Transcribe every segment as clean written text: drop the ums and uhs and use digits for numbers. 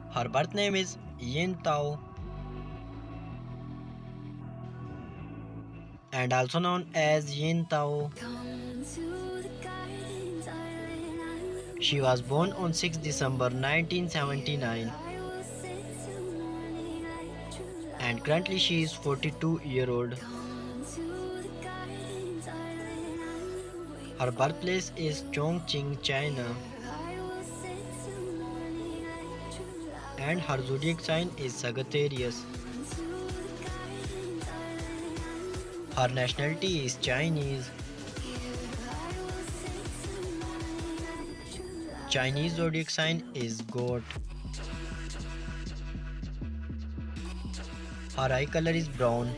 Her birth name is Yin Tao and also known as Yin Tao. She was born on 6 December 1979 and currently she is 42-year-old. Her birthplace is Chongqing, China, and her zodiac sign is Sagittarius. Her nationality is Chinese. Chinese zodiac sign is Goat. Her eye color is brown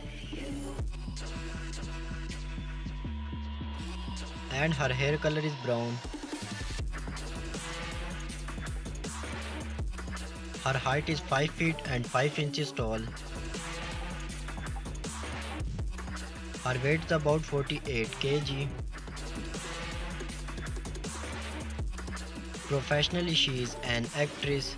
and her hair color is brown. Her height is 5 feet and 5 inches tall. Her weight is about 48 kg. Professionally, she is an actress.